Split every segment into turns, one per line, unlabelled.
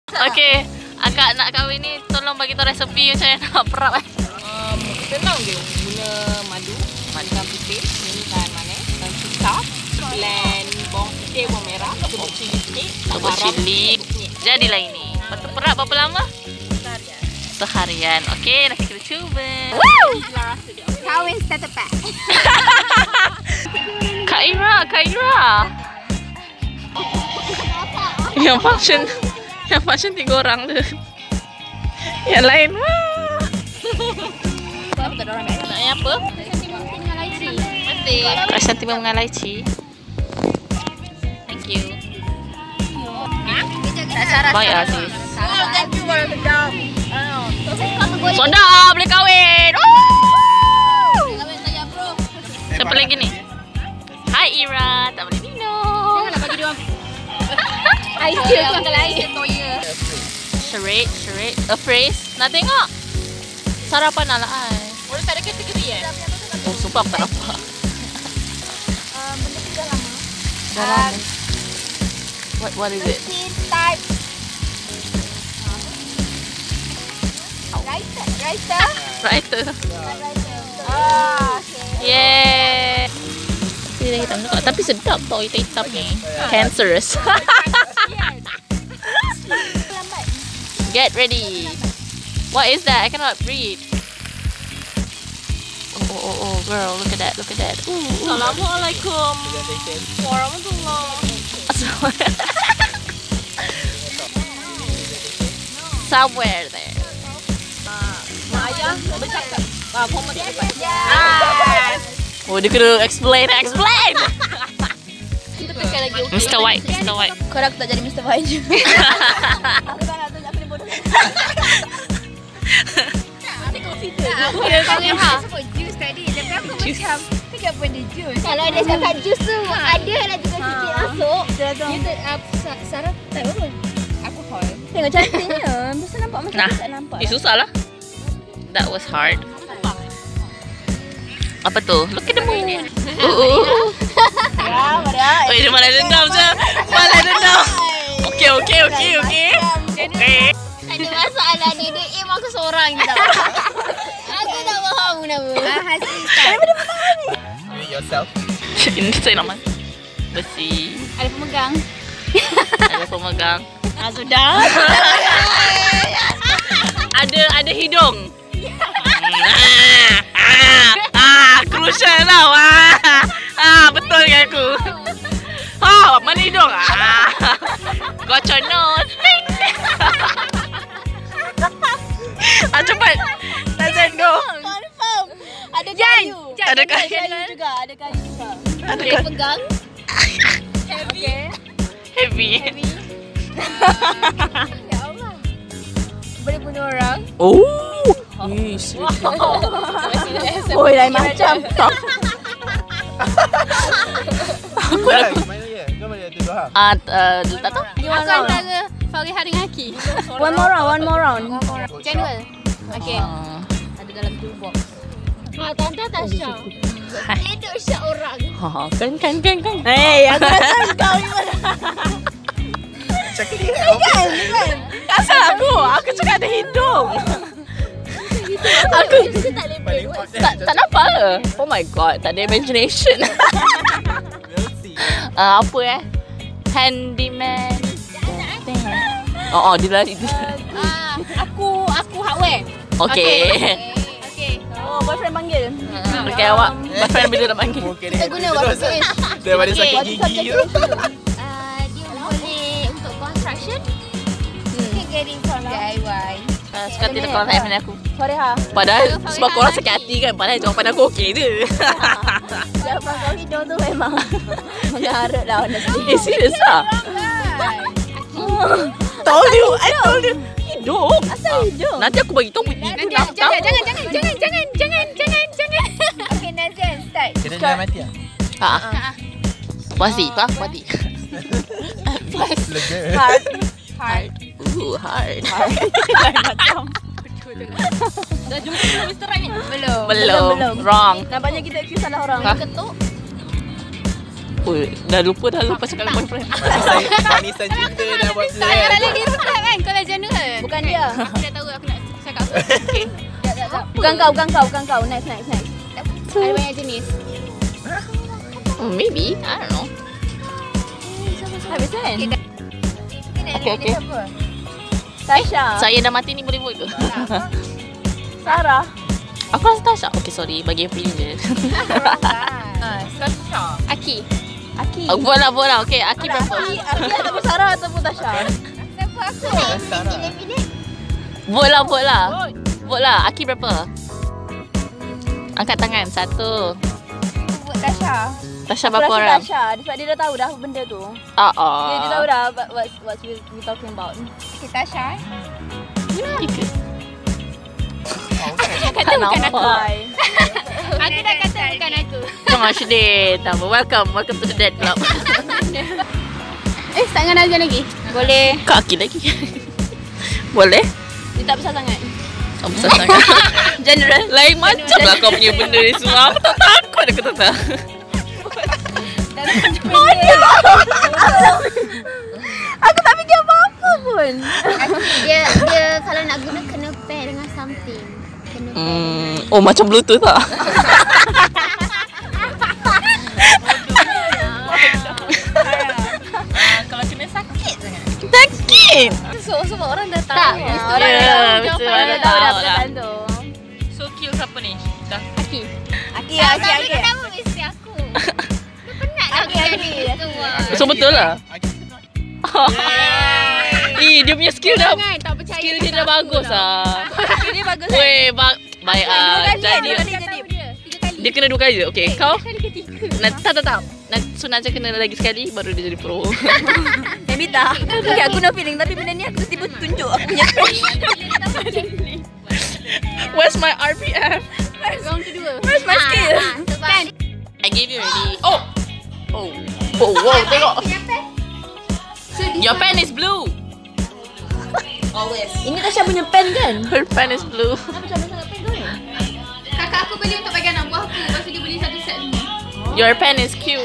Okay, akak nak kahwin ni tolong bagi tahu resepi macam mana nak perap.
Senang je guna madu, ikan putih, ikan manis, dan susah, blend bawang putih, bawang merah, bubuk cili sikit,
Bubuk cili. Jadilah ini. Lepas tu perap berapa lama? Seharian. Okay, nanti kita cuba.
Kahwin starter pack.
Kak Ira. Yang function 3 orang tu. Yang lain wah. Nak apa? Rasa timun dengan laici. Thank you. Baik lah sis. Soda boleh kahwin. Siapa lagi ni? Hai Ira, tak boleh minum.
Janganlah bagi dia orang. Ais dia tu angkat ais dia toya.
Charade, a phrase. Nak tengok? Sarapan ala ai.
Boleh tak ada kategori
Oh, sumpah aku tak nampak.
Benda tu dah lama.
Dah lama. What is it?
Type. Writer.
Writer.
Okay.
Yeah. Dia dah hitam juga. Tapi sedap tau hitam-hitam ni. Cancerous. Get ready. What is that? I cannot breathe. Oh, girl, look at that.
Assalamualaikum warahmatullahi.
Somewhere there.
Mak ayah bercakap. Format dia dapat.
Oh, dia kena explain.
Kita tekan lagi.
Mr. White.
Korang aku tak jadi Mr. White je. Aku tak nak tunjuk aku ni bodoh. Nanti kau situ. Aku sebut juice tadi. Tapi aku macam tak apa dia juice. Kalau dia cakap juice tu ada lah juga sikit masuk. Dia Sarah tak apa. Aku hard. Tengok cantiknya. Mesti nampak macam tak nampak.
Susah lah. That was hard. Apa tu? Look at the moon.
Ya, Maria.
Weh, dia malah dendam je. Okay.
Tak ada masalah ni. Dia aim aku seorang je tau. Aku tak faham kenapa. Hasil tak.
Do it yourself.
Ini saya nama. Bersih.
Ada pemegang.
Ada pemegang.
Sudah.
Ada hidung. Crucial tau. Betul ke aku? Mana hidung? Got your nose. Cepat. Let's go.
Confirm. Ada kayu.
Ada kayu
juga. Ada kayu juga.
Ada
Dia pegang.
Heavy.
Ya Allah. Boleh bunuh orang.
Oh.
Oh, lain macam.
Mana dia? Kau mana dia faham?
Tak tahu.
Aku antara Fariha dengan Haki. One more round. Channel. Okay. Ada dalam toolbox. Tante Tasha. Hidup syak orang.
Kan.
Hey, aku rasa kau ni mana?
Cakap dia
Kan?
Kasar aku cakap ada hidung. Aku tak nampak ke? Oh my god, tak ada imagination. Apa handyman. Dia lari.
Aku hardware.
Okay.
Oh, boyfriend panggil.
Okay, awak boyfriend bila nak panggil?
Kita guna WhatsApp search.
Daripada sakit gigi tu.
Dia boleh untuk construction. Can get it from DIY.
Suka hati dekat orang lain aku.
Fariha.
Padahal sebab korang sakit hati kan. Padahal jawapan aku okey je.
Jawapan kau hidung tu memang mengharap lah honestly.
Serius lah. Told you. Hidung.
Asal hidung?
Nanti aku bagi tahu bunyi tu.
Jangan. Okay, Nazian start.
Kena jangan mati lah.
Pasti.
Lega.
Hard.
Hard.
Dah jumpa Mr. Right ni?
Belum. Wrong.
Nampaknya kita accuse salah orang. Ketuk.
Dah lupa cakap dengan boyfriend.
Manisan cinta dah buat
Sekarang lagi start kan? Kau dah Aku dah tahu aku nak cakap apa.
Okay.
Bukan kau. Next. Ada banyak jenis.
Maybe. I don't know.
Habis kan?
Okay.
Tasha.
Saya dah mati ni boleh vote ke?
Sarah.
Aku rasa Tasha. Okay, sorry. Bagi opinion je.
Tasha.
Aki.
Buat lah. Okay, Aki berapa?
Aki ataupun Sarah ataupun Tasha? Siapa aku?
Vote lah. Aki berapa? Angkat tangan. 1.
Buat Tasha.
Tasha berapa orang?
Tasha. Sebab dia dah tahu dah benda tu. Dia tahu dah what we talking about. Okay, Tasha.
Tiga.
Kata bukan aku. Aku dah kata bukan aku.
Jangan sedih. Welcome to the dead club.
Tak dengan Nazia lagi? Boleh.
Kak Aki lagi. Boleh?
Dia tak besar sangat.
Tak besar sangat.
General.
Lain macam lah kau punya benda ni semua. Aku tak takut aku tak tahu.
Aku tak fikir apa-apa pun.
Dia kalau nak guna kena pair dengan something. Kena pair.
Oh macam Bluetooth tak?
Kalau kena sakit sangat.
Sakit.
Semua orang dah tahu.
Tak,
Orang dah tahu
betul,
jawapan.
orang
Dah
dah
tahu dah
tahu
perkataan tu.
So kill siapa ni? Dah.
Aki.
Tapi kenapa mesti aku? Dia penat lah aku jadi tu.
So betul lah. Dia punya skill dah.
Tak percaya.
Skill dia dah bagus lah.
Skill dia bagus.
Weh, baik ah. Jadi dia kena 2 kali je. Okay, kau? Tak. So Najah kena lagi sekali baru dia jadi pro.
Maybe tak. Okay, aku no feeling tapi benda ni aku tiba tunjuk aku punya crush.
Where's my RPM?
Round kedua. Where's my skill?
Kan?
I gave you already. Oh, wow, tengok. Your pen is blue.
Always.
Ini Tasha punya pen kan?
Her pen is blue.
Kakak aku beli untuk bagi anak buah aku. Lepas tu dia beli satu set ni.
Your pen is cute.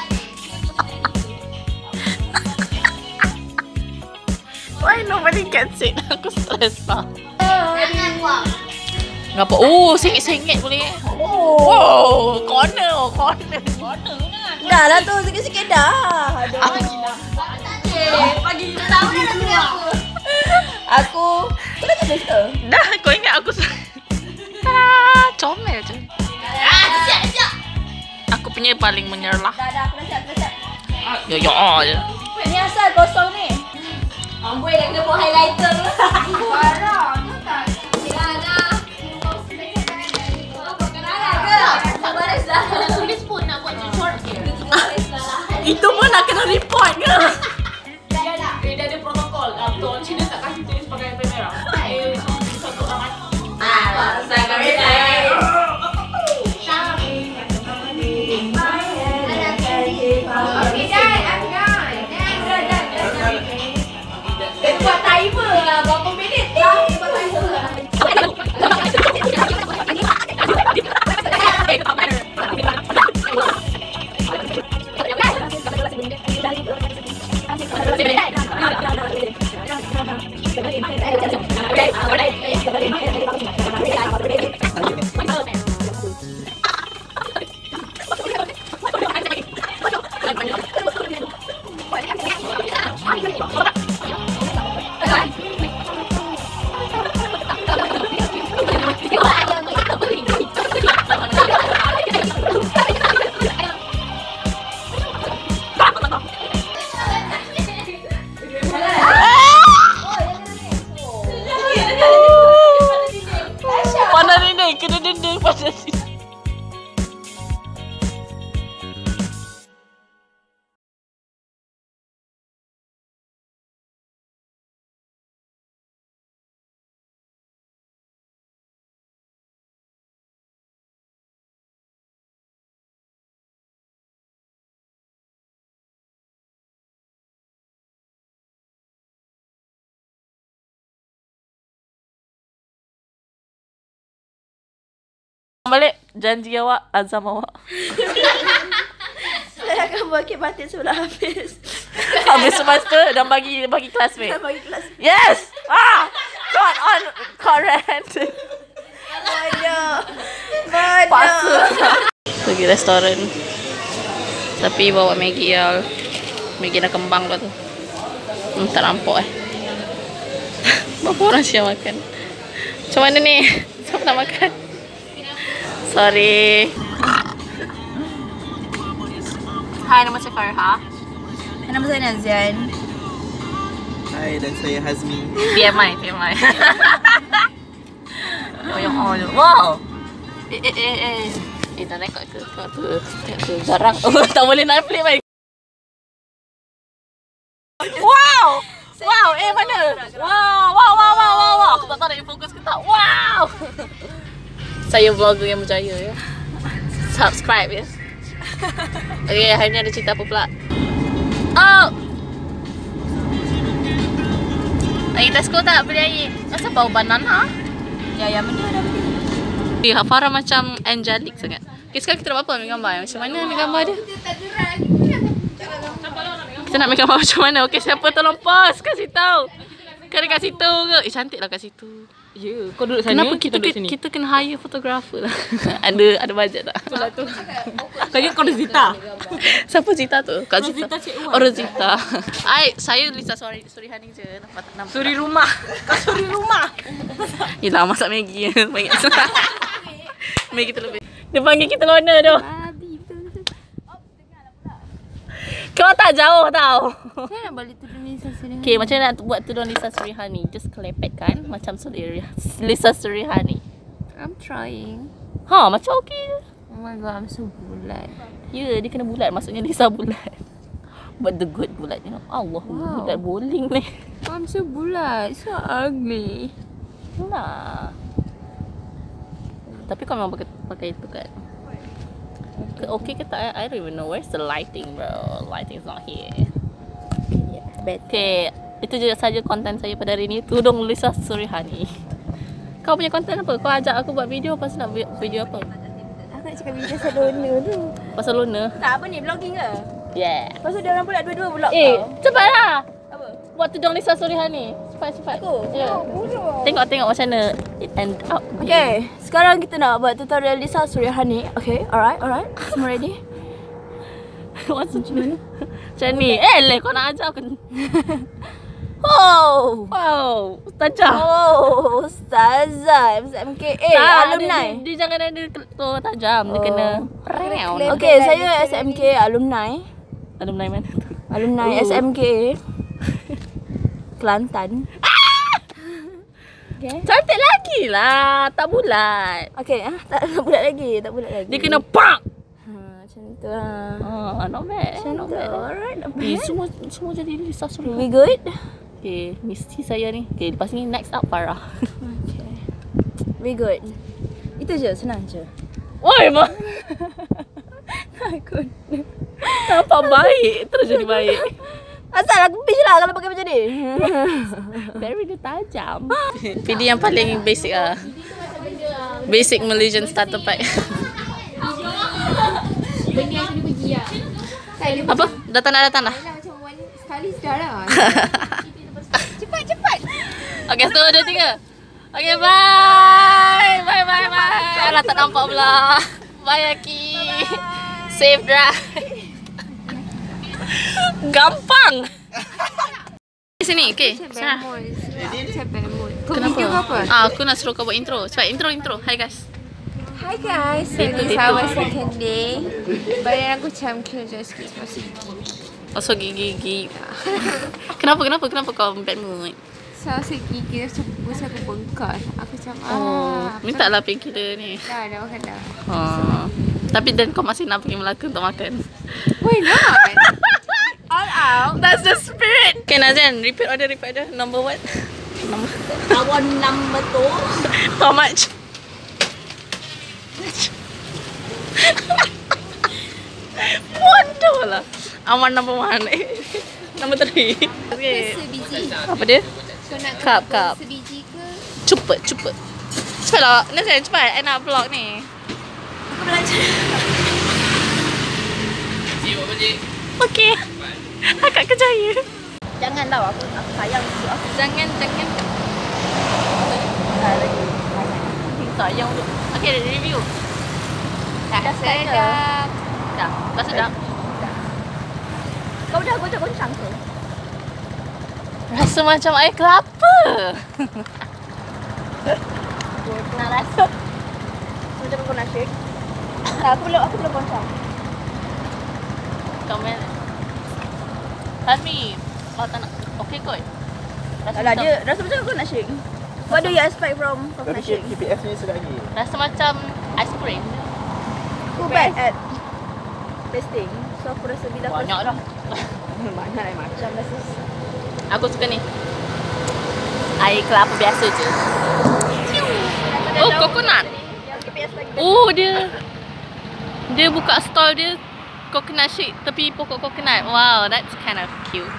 Why nobody gets it? Aku stress lah.
Jangan buang.
Ngapa? Oh, sengit-sengit boleh. Oh, corner.
Dah lah tu, sikit-sikit dah. Aduh.
Pagi tahu dah nak beli apa.
Aku dah biasa.
Dah, kau ingat aku comel je.
Siap.
Aku punya paling menyerlah.
Dah, aku dah siap.
Ya je.
Ni asal kosong ni. Amboi dah kena buat highlighter.
Parah. Tak dah.
Tak baris dah.
Tulis pun nak buat report ke?
Itu pun nak kena report ke?
Dia ada protokol. Betul. Cina tak kasih tulis pakai pen merah. Satu orang mati.
Saya kami
Okay, dah. I'm done.
Kita buat timer lah. Berapa minit? Kita buat timer lah.
Kena denda pada sini. Balik janji awak, azam awak.
Saya akan buat kek batin sebelum habis.
Habis semester dan bagi classmate.
Saya bagi kelas.
Yes! God restoran. Bodoh. Pergi restoran. Tapi bawa Maggi ya. Maggi dah kembang dah tu. Tak nampak Berapa orang siap makan? Macam mana ni? Siapa nak makan? Sorry. Hai, nama saya Farha.
Nama saya Nazian.
Hai, dan saya Hazmi.
TMI. Oh, yang on. Wow. Dah rekod ke? Tengok tu. Jarang. Oh, tak boleh nak play baik. Wow. Wow, mana? Wow. Aku tak tahu nak fokus ke tak. Wow. Saya vlogger yang berjaya ya. Subscribe ya. Okay, hari ni ada cerita apa pula? Oh. Air Tesco tak beli air? Masa bau banana?
Ya, benda dah beli.
Farah macam angelic sangat. Okay, sekarang kita nak apa ambil gambar? Macam mana ambil gambar dia? Kita nak ambil gambar macam mana? Okay, siapa tolong pause? Kasih tahu. Kan dekat situ ke? Cantik lah kat situ.
Ya, kau duduk sana.
Kenapa kita kena hire photographer lah? ada bajet tak?
Itulah tu. Lagi kau Zita.
Siapa Zita tu? Kak Zita.
Rosita Cik Wan.
Oh, Rosita. Saya Lisa Surihani je. Nampak.
Suri rumah. Kau suri rumah.
Yelah, masak Maggi. Maggi tu lebih. Dia panggil kita lona tu. Kau tak jauh tau.
Saya nak balik tudung Lisa Surihani.
Okay, macam mana nak buat tudung Lisa Surihani? Just kelepek kan? Macam Lisa Surihani.
I'm trying.
Macam okey je.
Oh my god, I'm so bulat.
Ya, dia kena bulat. Maksudnya Lisa bulat. But the good bulat, you know. Allah, bulat bowling ni.
I'm so bulat. So ugly.
Nah. Tapi kau memang pakai itu kan? Okay ke tak? I don't even know. Where's the lighting, bro? Lighting is not here. Okay, itu je saja konten saya pada hari ni. Tudung Lisa Surihani. Kau punya konten apa? Kau ajak aku buat video, lepas nak video apa?
Aku nak cakap video pasal Lona tu.
Pasal Lona?
Tak, apa ni? Vlogging ke?
Yeah.
Lepas tu dia orang pula dua-dua vlog
cepatlah.
Apa?
Buat tudung Lisa Surihani. Cepat.
Aku?
Ya. Tengok macam mana it end up.
Okay, sekarang kita nak buat tutorial Lisa Surihani. Okay, alright. Semua ready?
Macam mana? Macam ni. Kau nak ajar aku. Wow. Ustazah.
Oh, Ustazah. SMKA. Alumni.
Dia jangan ada tu tajam. Dia kena round.
Okay, saya SMK alumni.
Alumni mana tu?
Alumni SMK Kelantan. Okay.
Cantik lagi lah. Tak bulat.
Okay, tak bulat lagi.
Dia kena pak.
Macam tu lah.
Not bad.
Macam tu. Alright, not bad.
Semua jadi Lisa Surihani.
We good?
Okay, mesti saya ni. Okay, lepas ni next up Farah.
Okay. We good. Itu je, senang je.
Oi, Ma.
Takut.
Nampak baik. Terus jadi baik.
Asal aku bitch lah kalau pakai macam ni.
Very dia tajam. Pilih yang paling basic lah. Basic Malaysian starter pack.
Benda yang kena pergi lah.
Apa? Datang dah.
Macam one sekali sudah lah.
Cepat.
Okay, 1, 2, 3. Okay, bye. Alah, tak nampak pula. Bye, Aki. Safe drive. Gampang. Sini, okay. Sana. Kenapa? Aku nak suruh kau buat intro. Cepat, intro. Hi guys.
Hi guys, it's our second day. Badan aku macam kerja sikit masih
Also gigi. Kenapa kau bad mood?
saya rasa gigi terus aku bengkak. Aku macam
minta lah painkiller ni.
dah makan dah.
Tapi dan kau masih nak pergi Melaka untuk makan.
Why not? All out.
That's the spirit. Okay, Nazian, repeat order. Number what?
Our number 2.
How much? Bodoh lah. Awan number 1. Number 3. Okay.
Sebiji.
Apa dia?
Kau nak
Cup.
sebiji ke?
Cepat. Cepatlah. Nazian, cepat. I nak vlog ni.
Aku belajar.
Okay. Akak kerjaya.
Jangan tau, aku sayang susu aku.
Jangan.
Lagi.
Okay, review.
Dah sedap.
Dah sedap.
Kau dah goncang ke?
Rasa macam air kelapa.
Nak rasa macam kau nak shake. Tak, aku belum goncang.
Komen. Hazmi, kau tak nak. Okay kot.
Alah, dia rasa macam kau nak shake. What do you expect from
Tapi
coconut shake?
KPF ni sedap lagi.
Rasa macam ice cream.
Aku bad at tasting. So aku rasa bila aku
Banyak dah.
banyak lah macam rasa.
Aku suka ni. Air kelapa biasa je. Oh, coconut. Oh, dia buka stall dia coconut shake tepi pokok coconut. Wow, that's kind of cute.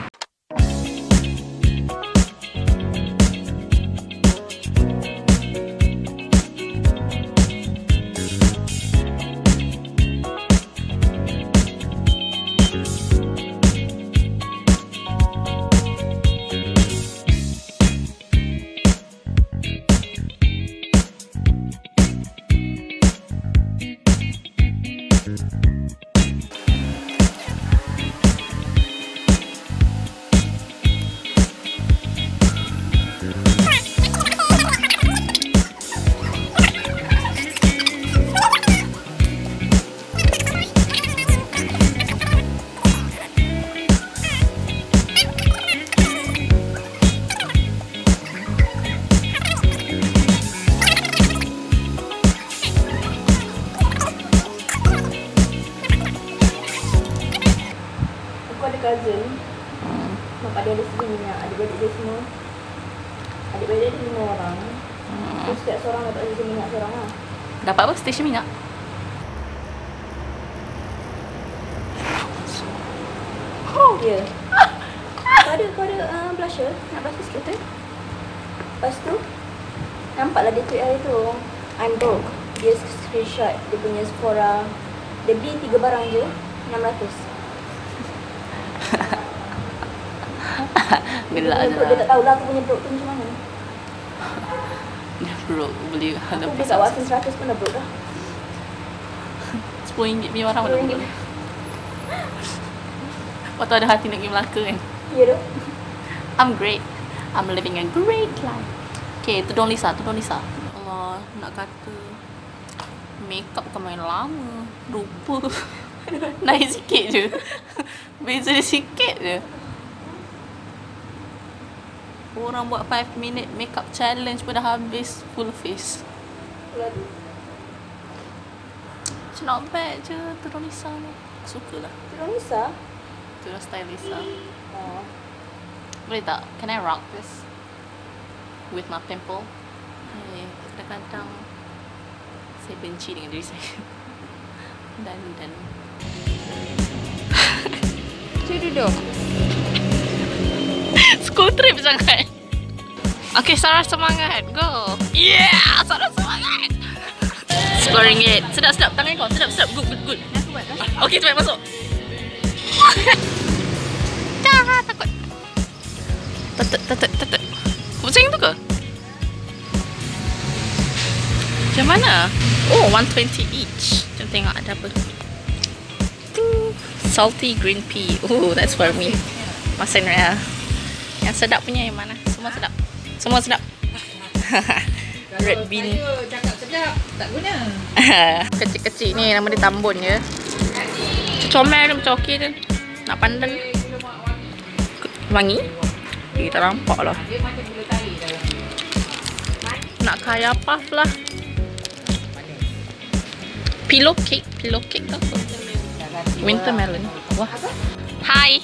Cousin mak dia ada sebenarnya adik-beradik dia semua. Adik-beradik dia 5 orang. Terus setiap seorang dapat stesen minyak seorang lah.
Dapat apa? Stesen minyak?
Ya. Kau ada blusher? Nak blusher sikit tu? Lepas tu nampaklah dia tweet hari tu, I'm broke. Dia screenshot dia punya Sephora. Dia beli 3 barang je 600.
Gelak je
Dia
lah.
tak tahulah aku punya broke tu macam mana.
Dia broke beli
Aku beli kat Watson 100 pun dah broke dah.
RM10 punya orang mana boleh. Waktu ada hati nak pergi Melaka kan.
Ya tu.
I'm great. I'm living a great life. Okay, tudung Lisa. Allah, nak kata makeup bukan main lama. Rupa naik sikit je. Beza dia sikit je. Orang buat 5 minute makeup challenge pun dah habis full face. Macam not bad je tudung Lisa ni. Suka lah.
Tudung Lisa?
Tudung style Lisa.
Oh.
Boleh tak? Can I rock this? With my pimple? Kadang-kadang saya benci dengan diri saya. Dan
Cuba duduk.
school trip sangat. Okay, Sarah semangat. Go. Yeah, Sarah semangat. RM10. Sedap. Tangan kau. Sedap. Good. Okay, cepat masuk. Jangan takut. Tetep. Pusing tu ke? Macam mana? Oh, 120 each. Jom tengok ada apa. Salty green pea. Oh, that's for me. Masin Raya. Yang sedap punya yang mana? Semua sedap. Red bean.
Cakap sedap, tak guna.
Kecil-kecil ni nama dia tambun je. Comel dia macam okey je. Nak pandan. Wangi? Kita nampak lah.
Dia macam gula tali dah.
Nak kaya puff lah. Pillow cake ke apa? Winter melon. Wah. Hi.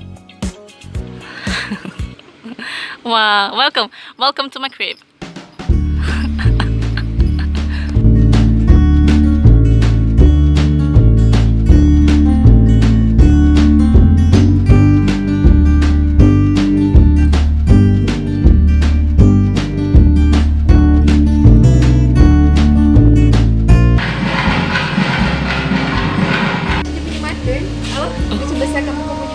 Wow, welcome to my crib.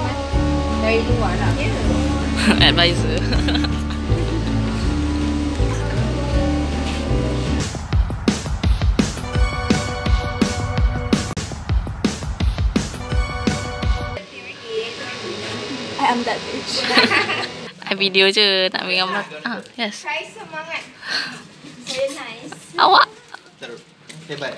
Dari luar lah.
Advisor. I video je, tak ambil gambar. Yes.
Try semangat. Very nice.
Awak.
Hebat.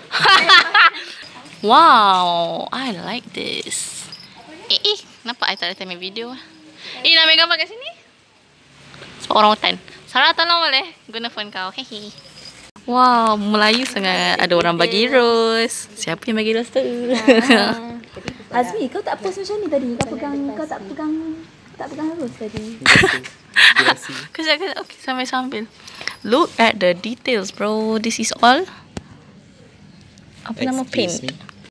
Wow, I like this. Nampak I tak ada time video. Nak ambil gambar kat sini? Sebab orang hutan. Sarah, tolong boleh? Guna phone kau. Hehe. Wow, Melayu sangat. Ada orang bagi rose. Siapa yang bagi rose tu?
Azmi, kau tak post macam ni tadi. Kau tak pegang rose tadi.
Kejap. Okay, sambil. Look at the details, bro. This is all apa nama paint?